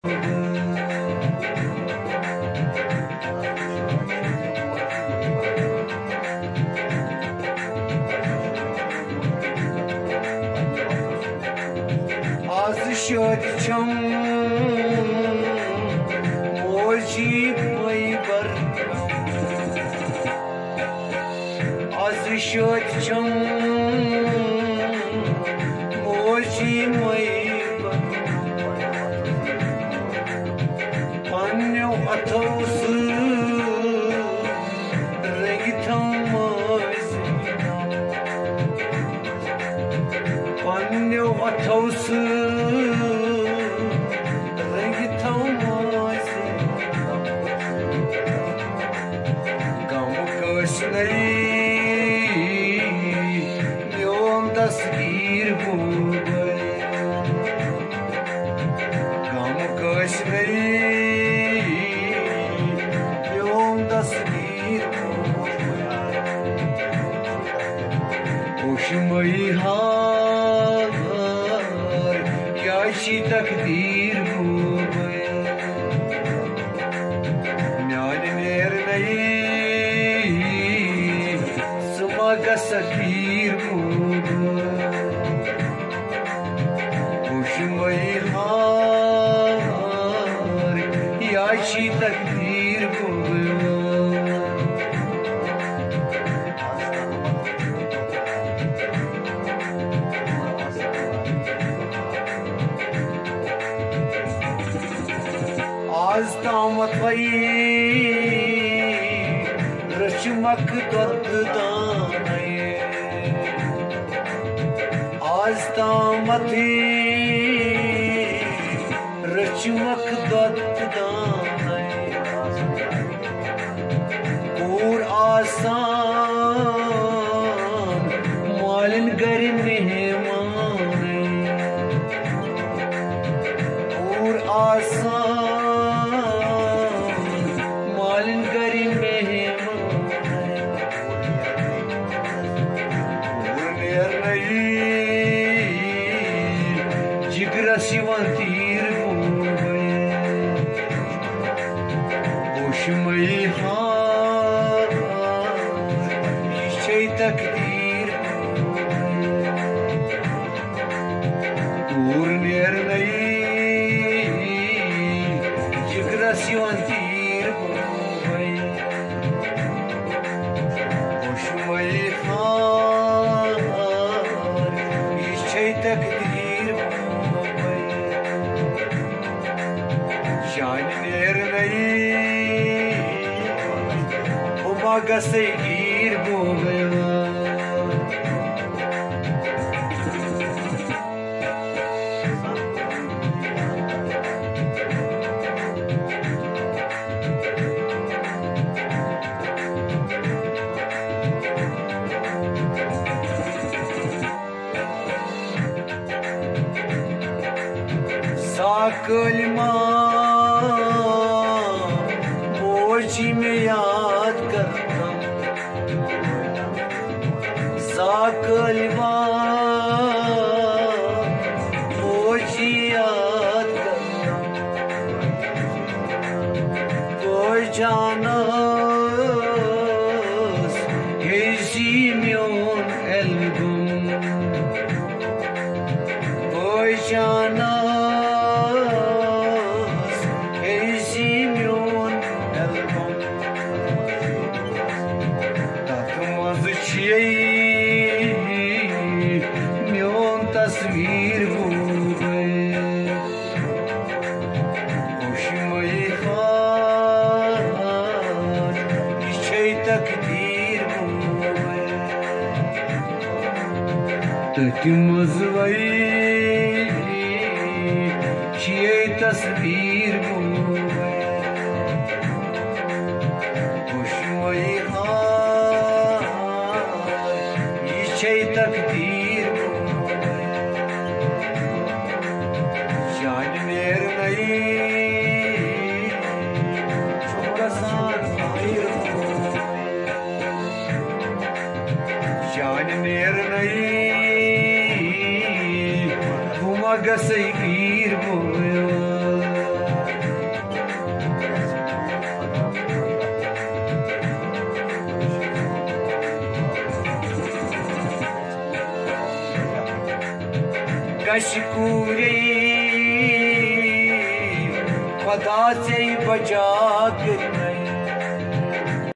Az şöçüm moji maybar Az şöçüm moji maybar Panyo atavsu regitamaz Panyo atavsu regitamaz Gam köşnei Yom tasvir bu Gam köşnei Yom tasvir bu Hoşmayı har Yaşı takdir bu Myan nerneyi Sumaga sakir bu Hoşmayı har Yaşı takdir bu Az damat vayi rışmak doddanay Az damat rışmak doddanay Kur asan malin gari mehmanay Kur asan Jigra sivantir boy Hoşmayı har Şey takdir Tur nerneyi Jigra sivantir boy Hoşmayı har Şey takdir Şan nerneyi Umaga segir bu Sakalma मोजी में याद करता साकलवा मोजी याद करता कोई जाना hazy म्योन album कोई जाना म्योन तस्वीर हो गए होशमई खान इच्छे तकदीर हो गए तमजवई ये तस्वीर हो गए होशमई तकदीर शान मेर नई कसान शान मेर नई घुमा गसई गिर बोयो गशकूरे खुदा से बचा कर